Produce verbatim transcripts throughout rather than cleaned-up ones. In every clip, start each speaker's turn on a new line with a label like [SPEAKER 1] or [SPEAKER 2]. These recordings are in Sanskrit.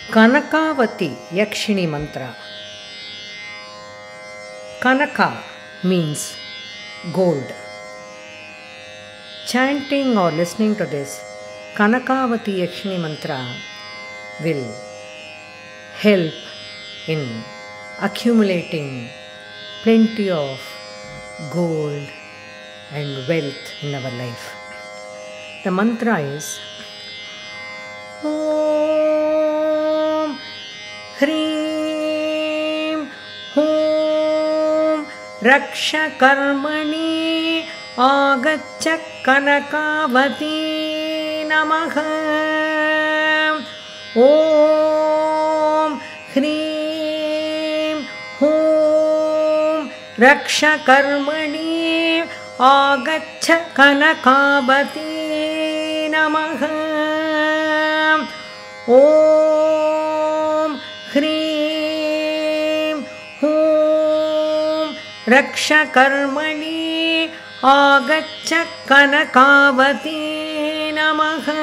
[SPEAKER 1] Kanakavati Yakshini mantra. Kanaka means gold. Chanting or listening to this Kanakavati Yakshini mantra will help in accumulating plenty of gold and wealth in our life. The mantra is Om Hrim Hum Raksha Karmani Agaccha Kanakavati Namaha. Om Hrim Hum Raksha Karmani Agaccha Kanakavati Namaha. Om Hrim Hum Raksha Karmani Agaccha Kanakavati Namaha.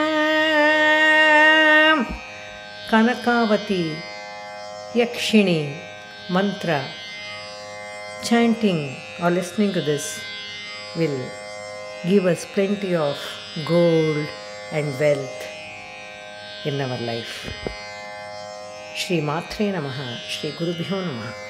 [SPEAKER 1] Kanakavati Yakshini mantra, chanting or listening to this will give us plenty of gold and wealth in our life. Shri Matre Namaha, Shri Gurubhyo Namaha.